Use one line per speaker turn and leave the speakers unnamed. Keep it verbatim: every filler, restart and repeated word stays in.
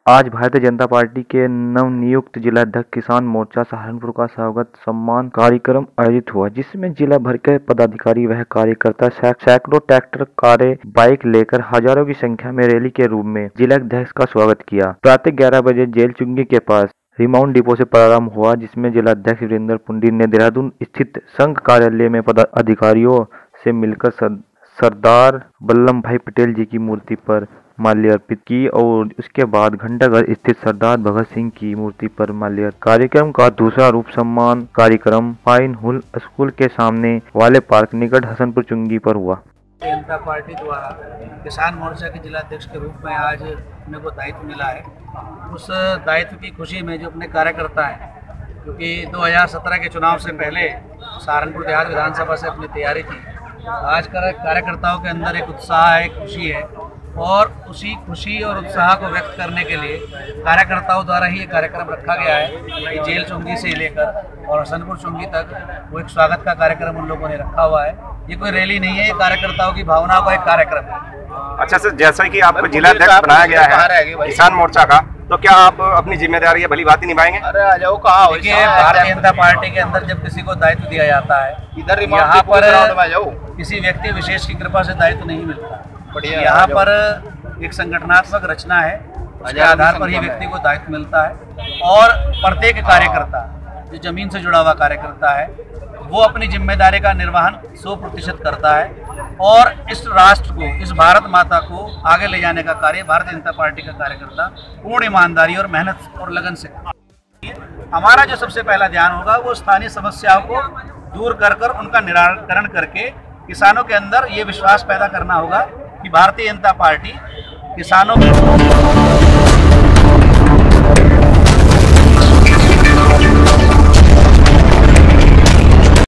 आज भारतीय जनता पार्टी के नवनियुक्त जिलाध्यक्ष किसान मोर्चा सहारनपुर का स्वागत सम्मान कार्यक्रम आयोजित हुआ, जिसमें जिला भर के पदाधिकारी व कार्यकर्ता सैकड़ों ट्रैक्टर, कारें, बाइक लेकर हजारों की संख्या में रैली के रूप में जिलाध्यक्ष का स्वागत किया। प्रातः ग्यारह बजे जेल चुंगी के पास रिमाउंट डिपो से प्रारंभ हुआ, जिसमें जिलाध्यक्ष वीरेंद्र पुंडी ने देहरादून स्थित संघ कार्यालय में पदाधिकारियों से मिलकर सरदार वल्लभ भाई पटेल जी की मूर्ति पर माल्यार्पित की और उसके बाद घंटाघर स्थित सरदार भगत सिंह की मूर्ति पर माल्यार्पण। कार्यक्रम का दूसरा रूप सम्मान कार्यक्रम पाइन हुल स्कूल के सामने वाले पार्क निकट हसनपुर चुंगी पर हुआ।
जनता पार्टी द्वारा किसान मोर्चा के जिलाध्यक्ष के रूप में आज मेरे को दायित्व मिला है। उस दायित्व की खुशी में जो अपने कार्यकर्ता हैं, क्योंकि दो हज़ार सत्रह के चुनाव से पहले सहारनपुर देहात विधानसभा से अपनी तैयारी थी। आज कार्यकर्ताओं के अंदर एक उत्साह है, एक खुशी है और उसी खुशी और उत्साह को व्यक्त करने के लिए कार्यकर्ताओं द्वारा ही ये कार्यक्रम रखा गया है कि जेल चुंगी से लेकर और हसनपुर चुंगी तक वो एक स्वागत का कार्यक्रम उन लोगों ने रखा हुआ है। ये कोई रैली नहीं है, ये कार्यकर्ताओं की भावनाओं का एक कार्यक्रम है।
अच्छा सर, जैसा कि आपको जिलाध्यक्ष बनाया गया है किसान मोर्चा का, तो क्या आप अपनी जिम्मेदारी भली भांति निभाएंगे?
अरे आ जाओ, कहाँ देखिए, भारतीय जनता पार्टी के अंदर जब किसी को दायित्व दिया जाता है, इधर यहाँ पर किसी व्यक्ति विशेष की कृपा से दायित्व नहीं मिलता। यहाँ पर एक संगठनात्मक रचना है, उसके आधार पर ही व्यक्ति को दायित्व मिलता है और प्रत्येक कार्यकर्ता जो जमीन से जुड़ा हुआ कार्यकर्ता है वो अपनी जिम्मेदारी का निर्वहन सौ प्रतिशत करता है और इस राष्ट्र को, इस भारत माता को आगे ले जाने का कार्य भारतीय जनता पार्टी का कार्यकर्ता पूर्ण ईमानदारी और मेहनत और लगन से। हमारा जो सबसे पहला ध्यान होगा वो स्थानीय समस्याओं को दूर कर कर उनका निराकरण करके किसानों के अंदर ये विश्वास पैदा करना होगा कि भारतीय जनता पार्टी किसानों